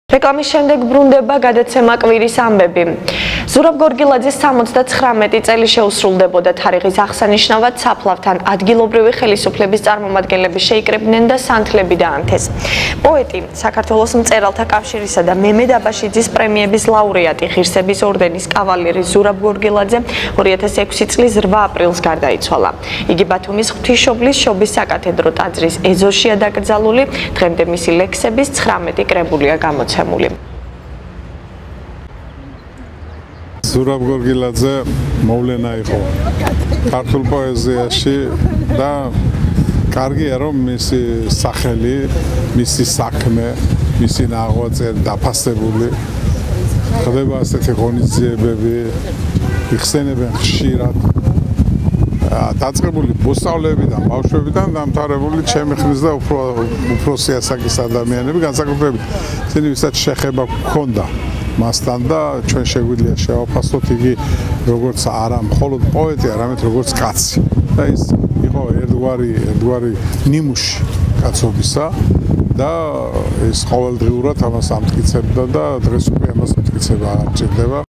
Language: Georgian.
რეკლამის შემდეგ ბრუნდება გადაცემა კვირის ამბები. ზურაბ გორგილაძის 79 წელი შეუსრულდებოდა თარიღის აღსანიშნავად საფლავთან ადგილობრივი ხელისუფლების წარმომადგენლები შეიკრიბნენ და სანთლები დაანთეს. პოეტი, საქართველოს მწერალთა კავშირისა და მემედ აბაშიძის პრემიების ლაურეატი, ღირსების ორდენის კავალერი ზურაბ გორგილაძე 2006 წლის 8 აპრილს გარდაიცვალა. იგი ბათუმის ღვთისმშობლის შობის საკათედრო ტაძრის ეზოშია დაკრძალული, დღემდე მისი ლექსების 19 კრებულია გამოცემული. ზურაბ გორგილაძე მოვლენა იყო ქართულ პოეზიაში და კარგია რომ მისი სახელი, მისი საქმე, მისი ნაღვაწერი დაფასებული ხდება ასეთი ღონისძიებები, იხსენებენ ხშირად დაწყებული მოსწავლეებიდან, ბავშვებიდან დამთავრებული ჩემი ხნის და უფროსი ასაკის ადამიანები, განსაკუთრებით ისინი ვისაც შეხება ჰქონდა მასთან და ჩვენ შეგვიძლია შევაფასოთ იგი როგორც არა მხოლოდ პოეტი, არამედ როგორც კაცი. და ის იყო ერთგვარი ნიმუში კაცობისა და ის ყოველდღიურად ამას ამტკიცებდა და დღეს უკვე ამას მტკიცება არ ჭირდება.